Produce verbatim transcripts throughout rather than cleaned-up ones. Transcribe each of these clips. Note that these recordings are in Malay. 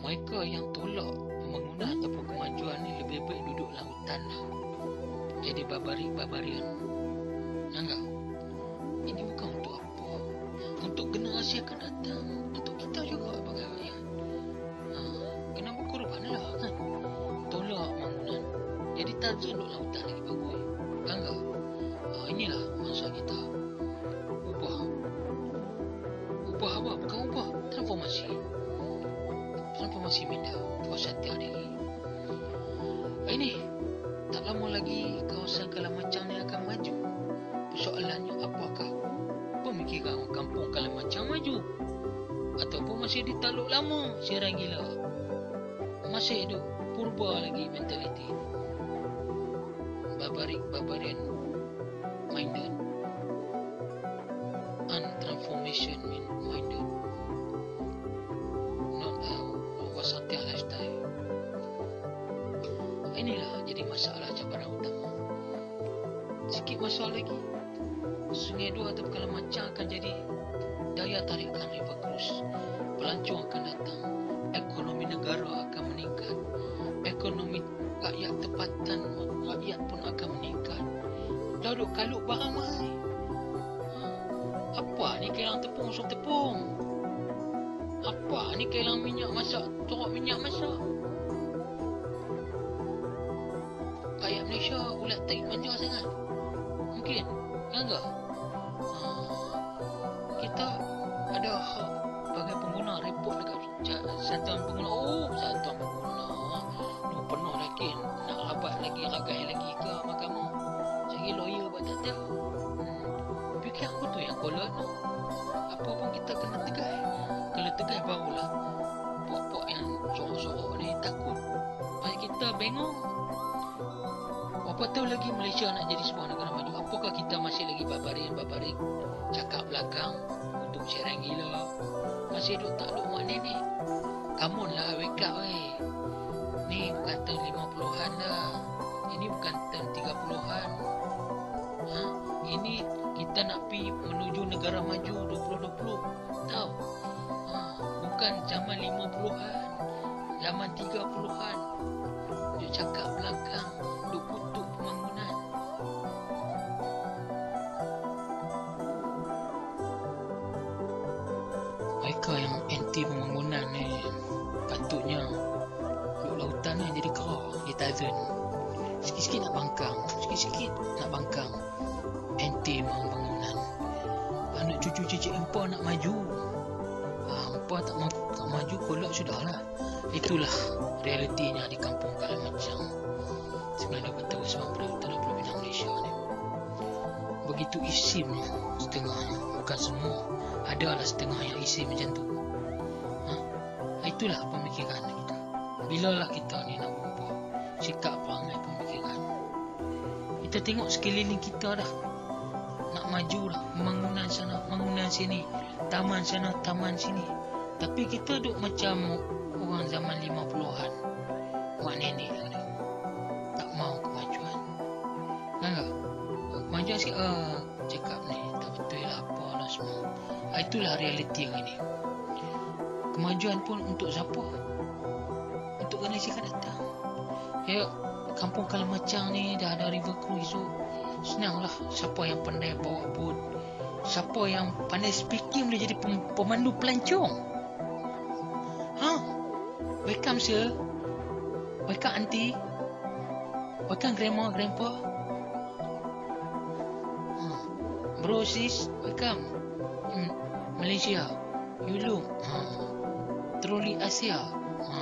mereka yang tolak pembangunan ataupun kemajuan ni lebih baik duduk lautan lah, jadi barbaric-barbarian. Enggak, ini bukan untuk apa, untuk generasi akan datang, untuk kita juga sebagai rakyat. Ha, kena berkorban lah kan, tolak pembangunan, jadi tarzan duduk lautan lagi bagus. Enggak, ha, inilah masa kita ubah. Ubah apa? Bukan ubah, transformasi. Transformasi minda, puasatian diri. Ini tak lama lagi kawasan Kalamachang ni akan maju. Persoalannya, apakah pemikiran orang kampung Kalamachang maju ataupun masih di Taluk Lama Serang Gila, masih duk purba lagi mentaliti barbaric barbarian minded, untransformation minded, not uh, wasatiyah lifestyle. Inilah jadi masalah cabaran utama. Sikit masa lagi Sungai Dua atau Kalamachang akan jadi daya tarikan river cruise. Pelancong akan datang, ekonomi negara akan meningkat, ekonomi rakyat tempatan rakyat pun akan meningkat. Dah duk kalut barang mahal. Apa ni kilang tepung usung tepung? Apa ni kilang minyak masak, corok minyak masak? Rakyat Malaysia ulat tarik manja sangat. Mungkin, enggak? Ha, kita ada hak sebagai pengguna report dekat satuan pengguna. Oh, satuan pengguna. Ni penuh lagi, nak rabat lagi, ragai lagi ke mahkamah. Saya lawyer buat tak tahu. Hmm. Fikir aku tu yang kolon. Apa pun kita kena tegai. Kalau tegai barulah pok-pok yang sorok-sorok ni takut. Pasal kita bengong. Apa tahu lagi Malaysia nak jadi sebuah negara maju. Apakah kita masih lagi barbarian-barbarian cakap belakang untuk Serang Gila, masih duk tak duk mak nenek. Come on lah, wake up weh. Ni bukan tahun lima puluhan dah, ini bukan tahun tiga puluhan. Ha? Ini kita nak pi menuju negara maju dua ribu dua puluh. Tahu? Ha, bukan zaman lima puluhan, zaman tiga puluhan. Duk cakap belakang, duk kutuk pembangunan. Mereka yang anti pembangunan ni patutnya duk lautan ni jadi kerah, dia tarzan. Sikit-sikit nak bangkang, sikit-sikit nak bangkang anti pembangunan. Anak cucu cicit empa nak maju, ah, empa tak mau tak maju kolak sudahlah. Itulah realitinya di kampung Kalamachang, sembilan puluh tahun sembilan puluh Teluk Pinang Malaysia ni. Begitu isimnya setengahnya, bukan semua. Adalah setengah yang isi macam tu. Ha? Itulah pemikiran kita. Bilalah kita ni nak berubah sikap perangai pemikiran. Kita tengok sekeliling kita dah nak maju dah, pembangunan sana, pembangunan sini, taman sana, taman sini. Tapi kita duk macam orang zaman lima puluhan, mak nenek ada. Tak mau kemajuan. Enggak? Kemajuan sikit, ah, cakap ni tak betul lah, apalah semua. Itulah realiti yang ini. Kemajuan pun untuk siapa? Untuk generasi akan datang. Ya, kampung Kalamachang ni dah ada river cruise, so senanglah. Siapa yang pandai bawa boat, siapa yang pandai speaking boleh jadi pem- pemandu pelancong. Ha? Welcome sir, welcome auntie, welcome grandma, grandpa. Ha. Bro sis, welcome. Hmm. Malaysia, Yulung, ha. Troli Asia. Ha.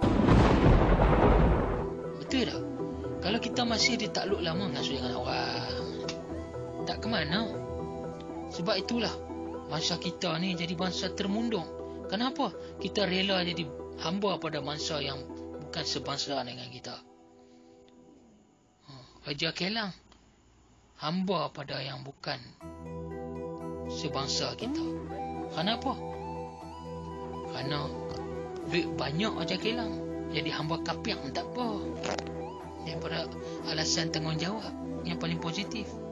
Betul tak? Kalau kita masih di Takluk Lama ngasuh dengan orang, tak ke mana. Sebab itulah bangsa kita ni jadi bangsa termundung. Kenapa? Kita rela jadi hamba pada bangsa yang bukan sebangsa dengan kita. Ha. Raja Kelang hamba pada yang bukan sebangsa kita. Kenapa? Kerana duit banyak Raja Kelang, jadi hamba kapiak tak apa. Daripada alasan tanggungjawab yang paling positif.